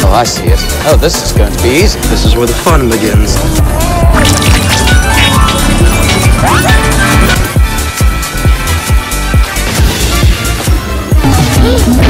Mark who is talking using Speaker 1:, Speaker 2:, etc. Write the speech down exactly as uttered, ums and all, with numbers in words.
Speaker 1: Oh, I see it. Oh, this is going to be easy.
Speaker 2: This is where the fun begins.
Speaker 3: Hey!